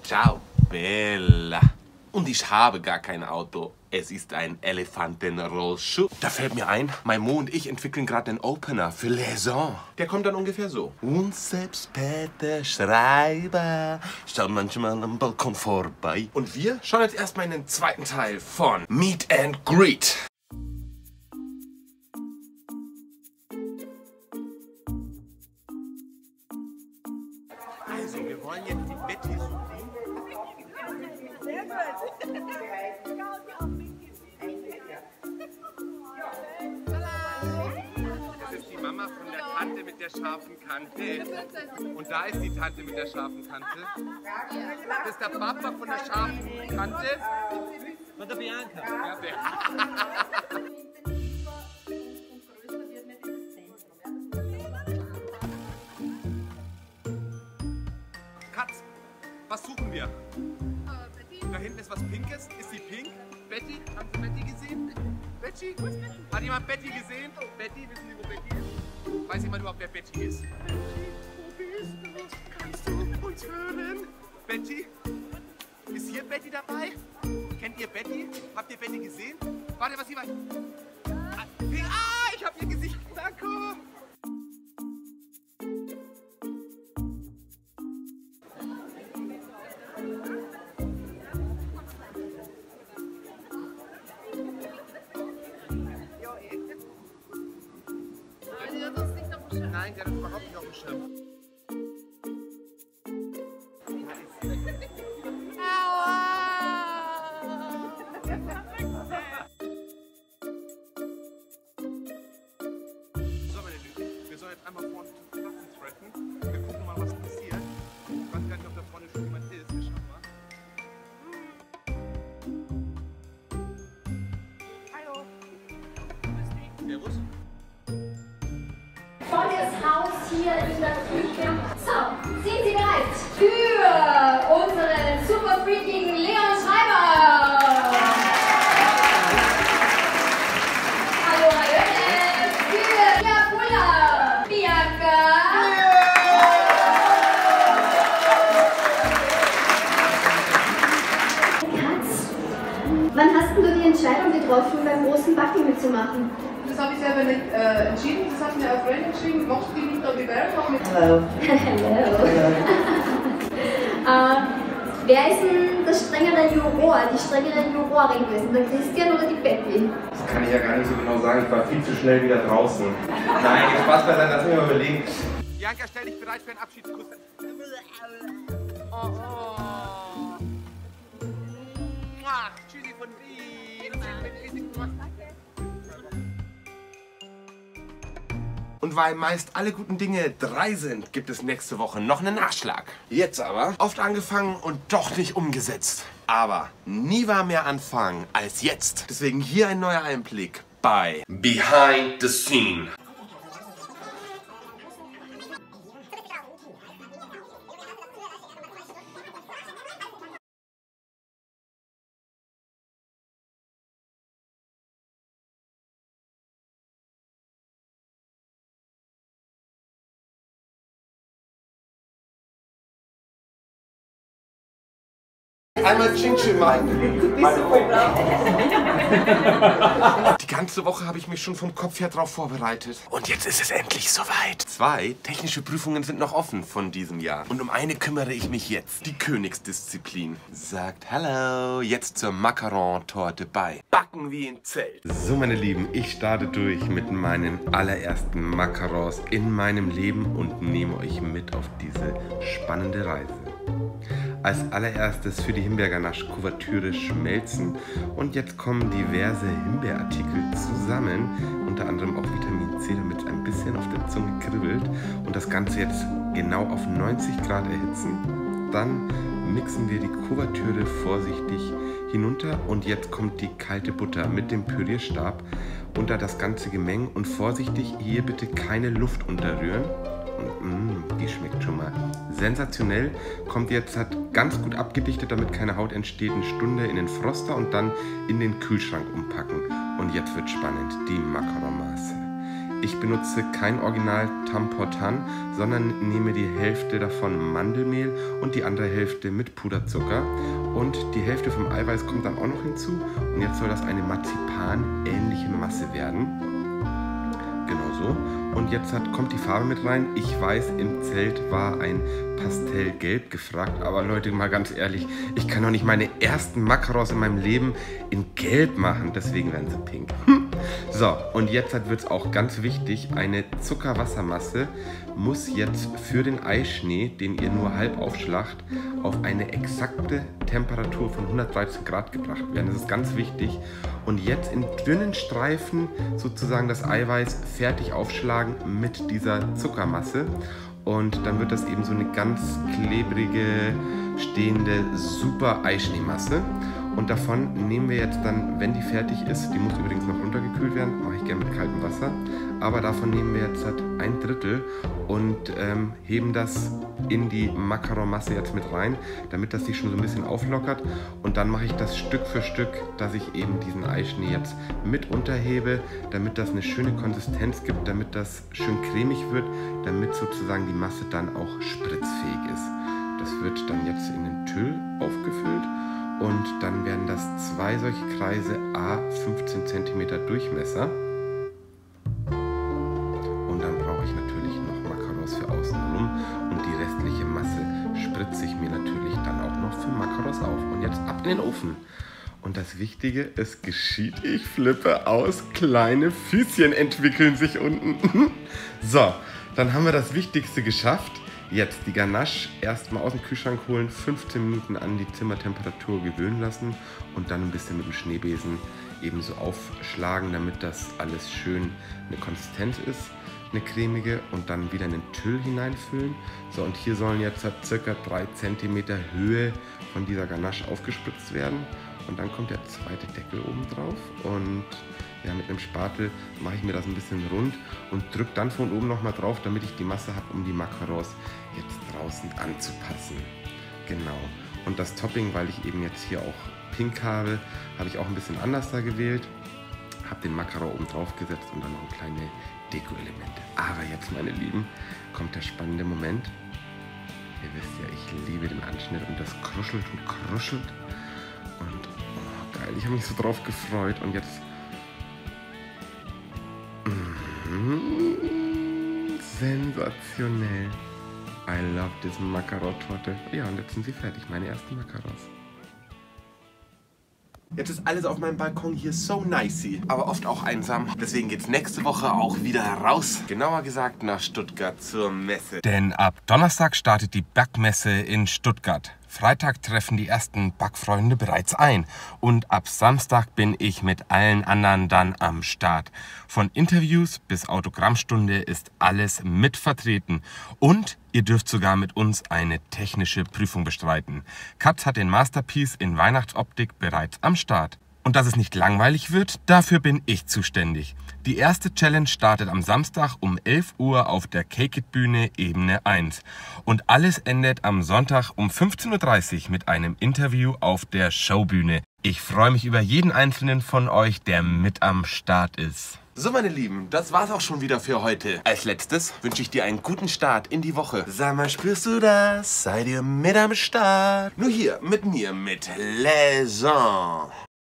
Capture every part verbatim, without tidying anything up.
Ciao, Bella. Und ich habe gar kein Auto. Es ist ein Elefantenrollschuh. Da fällt mir ein, mein Mo und ich entwickeln gerade einen Opener für Liaison. Der kommt dann ungefähr so. Und selbst Peter Schreiber schaut manchmal am Balkon vorbei. Und wir schauen jetzt erstmal in den zweiten Teil von Meet and Greet. Also, wir wollen jetzt die Betty suchen. Sehr gut. Das ist die Mama von der Tante mit der scharfen Kante. Und da ist die Tante mit der scharfen Kante. Das ist der Papa von der scharfen Kante. Von der Bianca. Ja, der. Katz, was suchen wir? Da hinten ist was Pinkes. Ist sie pink? Betty? Haben Sie Betty gesehen? Betty? Hat jemand Betty gesehen? Betty? Wissen Sie, wo Betty ist? Weiß jemand überhaupt, wer Betty ist? Betty, wo bist du? Kannst du uns hören? Betty? Ist hier Betty dabei? Kennt ihr Betty? Habt ihr Betty gesehen? Warte, was sie war. Ah, ah, ich hab ihr Gesicht. Danke. Nein, der hat das überhaupt nicht auf dem Schirm. So, meine Lieben, wir sollen jetzt einmal vorne zum Klassen treffen. Wir gucken mal, was passiert. Ich weiß gar nicht, ob da vorne schon jemand ist. Wir schauen mal. Hallo. Servus. Volles Haus hier in der Küche. So, sind Sie bereit für unseren super freaking Leon Schreiber? Hallo, Hallöchen, für Jabulla, Bianca. Katz, wann hast du die Entscheidung getroffen, beim großen Backen mitzumachen? Das habe ich selber nicht äh, entschieden, das hat mir ein Freund entschieden. Machst du die nicht an die Welt? Hallo. Hallo. äh, wer ist denn der strengere Juror, die strengere Jurorin gewesen? Der Christian oder die Betty? Das kann ich ja gar nicht so genau sagen. Ich war viel zu schnell wieder draußen. Nein, Spaß beiseite, lass mich mal überlegen. Bianca, stell dich bereit für einen Abschiedskuss. Oh, oh. Ach, tschüssi von Wien. Und weil meist alle guten Dinge drei sind, gibt es nächste Woche noch einen Nachschlag. Jetzt aber oft angefangen und doch nicht umgesetzt. Aber nie war mehr Anfang als jetzt. Deswegen hier ein neuer Einblick bei Behind the Scene. Einmal Ching Ching Mike. Die ganze Woche habe ich mich schon vom Kopf her drauf vorbereitet. Und jetzt ist es endlich soweit. Zwei technische Prüfungen sind noch offen von diesem Jahr. Und um eine kümmere ich mich jetzt. Die Königsdisziplin. Sagt Hallo. Jetzt zur Macaron-Torte bei Backen wie in Zelt. So, meine Lieben, ich starte durch mit meinen allerersten Macarons in meinem Leben und nehme euch mit auf diese spannende Reise. Als allererstes für die Himbeerganache-Kuvertüre schmelzen und jetzt kommen diverse Himbeerartikel zusammen, unter anderem auch Vitamin C, damit es ein bisschen auf der Zunge kribbelt und das Ganze jetzt genau auf neunzig Grad erhitzen. Dann mixen wir die Kuvertüre vorsichtig hinunter und jetzt kommt die kalte Butter mit dem Pürierstab unter das ganze Gemeng und vorsichtig, hier bitte keine Luft unterrühren. Und mh, die schmeckt schon mal sensationell. Kommt jetzt, hat ganz gut abgedichtet, damit keine Haut entsteht, eine Stunde in den Froster und dann in den Kühlschrank umpacken. Und jetzt wird spannend, die Macaron-Masse. Ich benutze kein Original Tamportan, sondern nehme die Hälfte davon Mandelmehl und die andere Hälfte mit Puderzucker. Und die Hälfte vom Eiweiß kommt dann auch noch hinzu. Und jetzt soll das eine Marzipan-ähnliche Masse werden. Genau so. Und jetzt hat, kommt die Farbe mit rein. Ich weiß, im Zelt war ein Pastellgelb gefragt. Aber Leute, mal ganz ehrlich, ich kann doch nicht meine ersten Macarons in meinem Leben in Gelb machen. Deswegen werden sie pink. So, und jetzt wird es auch ganz wichtig. Eine Zuckerwassermasse muss jetzt für den Eischnee, den ihr nur halb aufschlagt, auf eine exakte Temperatur von hundertdreizehn Grad gebracht werden. Das ist ganz wichtig. Und jetzt in dünnen Streifen sozusagen das Eiweiß fertig aufschlagen mit dieser Zuckermasse. Und dann wird das eben so eine ganz klebrige, stehende, super Eischneemasse. Und davon nehmen wir jetzt dann, wenn die fertig ist, die muss übrigens noch runtergekühlt werden, mache ich gerne mit kaltem Wasser, aber davon nehmen wir jetzt halt ein Drittel und ähm, heben das in die Macaron-Masse jetzt mit rein, damit das sich schon so ein bisschen auflockert. Und dann mache ich das Stück für Stück, dass ich eben diesen Eischnee jetzt mit unterhebe, damit das eine schöne Konsistenz gibt, damit das schön cremig wird, damit sozusagen die Masse dann auch spritzfähig ist. Das wird dann jetzt in den Tüll aufgefüllt. Und dann werden das zwei solche Kreise à fünfzehn Zentimeter Durchmesser. Und dann brauche ich natürlich noch Macarons für außenrum. Und die restliche Masse spritze ich mir natürlich dann auch noch für Macarons auf. Und jetzt ab in den Ofen. Und das Wichtige, es geschieht, ich flippe aus, kleine Füßchen entwickeln sich unten. So, dann haben wir das Wichtigste geschafft. Jetzt die Ganache erstmal aus dem Kühlschrank holen, fünfzehn Minuten an die Zimmertemperatur gewöhnen lassen und dann ein bisschen mit dem Schneebesen ebenso aufschlagen, damit das alles schön eine Konsistenz ist, eine cremige, und dann wieder in den Tüll hineinfüllen. So, und hier sollen jetzt ca. drei Zentimeter Höhe von dieser Ganache aufgespritzt werden. Und dann kommt der zweite Deckel oben drauf und ja, mit einem Spatel mache ich mir das ein bisschen rund und drücke dann von oben nochmal drauf, damit ich die Masse habe, um die Macarons jetzt draußen anzupassen. Genau. Und das Topping, weil ich eben jetzt hier auch pink habe, habe ich auch ein bisschen anders da gewählt. Habe den Macaron oben drauf gesetzt und dann noch kleine Deko-Elemente. Aber jetzt, meine Lieben, kommt der spannende Moment. Ihr wisst ja, ich liebe den Anschnitt und das kruschelt und kruschelt. Und oh, geil, ich habe mich so drauf gefreut. Und jetzt mmh, sensationell. I love this Macaron-Torte. Ja, und jetzt sind sie fertig, meine ersten Macarons. Jetzt ist alles auf meinem Balkon hier so nicey, aber oft auch einsam. Deswegen geht's nächste Woche auch wieder raus. Genauer gesagt nach Stuttgart zur Messe. Denn ab Donnerstag startet die Backmesse in Stuttgart. Freitag treffen die ersten Backfreunde bereits ein. Und ab Samstag bin ich mit allen anderen dann am Start. Von Interviews bis Autogrammstunde ist alles mit vertreten. Und ihr dürft sogar mit uns eine technische Prüfung bestreiten. Katz hat den Masterpiece in Weihnachtsoptik bereits am Start. Und dass es nicht langweilig wird, dafür bin ich zuständig. Die erste Challenge startet am Samstag um elf Uhr auf der Cake-It-Bühne Ebene eins. Und alles endet am Sonntag um fünfzehn Uhr dreißig mit einem Interview auf der Showbühne. Ich freue mich über jeden einzelnen von euch, der mit am Start ist. So, meine Lieben, das war's auch schon wieder für heute. Als letztes wünsche ich dir einen guten Start in die Woche. Sag mal, spürst du das? Seid ihr mit am Start? Nur hier mit mir, mit Laison.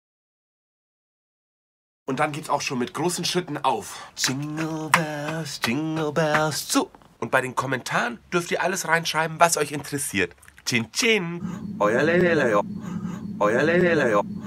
Und dann geht's auch schon mit großen Schritten auf. Jingle Bells, Jingle Bells, zu. Und bei den Kommentaren dürft ihr alles reinschreiben, was euch interessiert. Chin Chin. Euer Lelelejo. Euer Lelelejo.